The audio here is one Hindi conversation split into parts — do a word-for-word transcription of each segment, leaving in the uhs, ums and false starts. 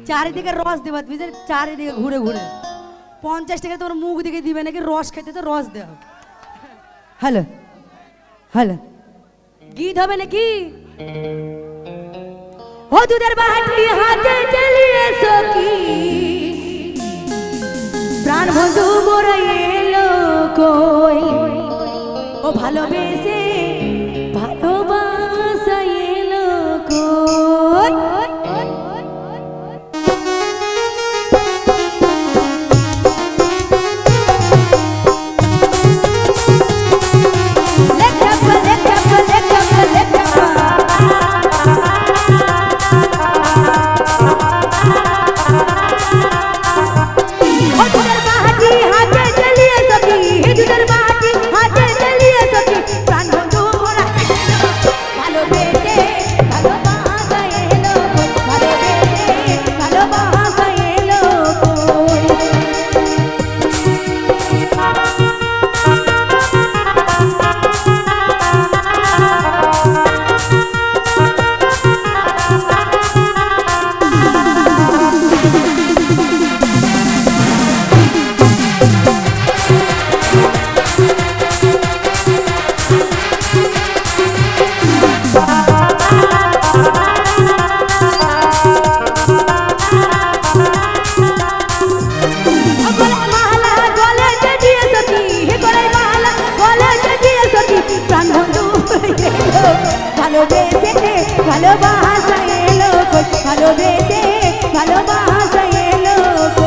চারিদিকে রস দেবা বুঝলে, চারিদিকে ঘুরে ঘুরে পঞ্চাশ টাকা তোমার মুখ দিকে দিবে নাকি, রস খেতে তো রস দেও। হ্যালো হ্যালো, গীত হবে নাকি? ও দুধের বাটি হাতে চালিয়ে সখী, প্রাণ বন্ধু মোর এলো কই, ও ভালোবেসে ভালোবাসা এলো কই। ভালোবাসা এলো ভালোবেসে ভালোবাসা এলো।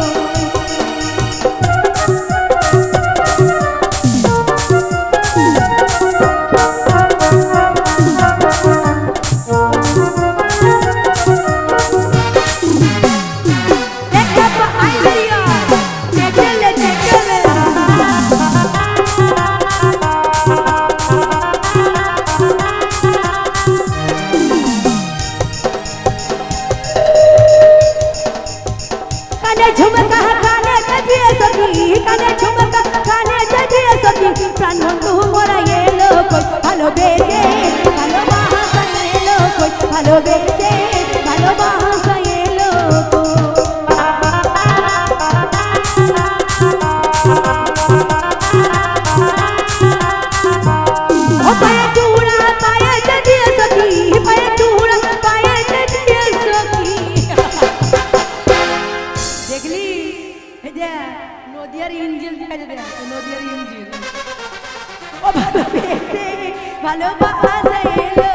झुमका काने सजिए सखी, काने झुमका काने सजिए सखी, प्राण बंधु मोरा एलो कोई भालोबेसे भालोबासा एलो कोई भालोबेसे भालोबासा एलो ओ पाए चूड़ा पाए सजिए सखी, पाए चूड़ा पाए सजिए सखी। দেখলি এই যে নদিয়ার ইঞ্জিল দেখা যাবে, নদিয়ার ইঞ্জিল। ও ভালোবেসে ভালোবাসা এলো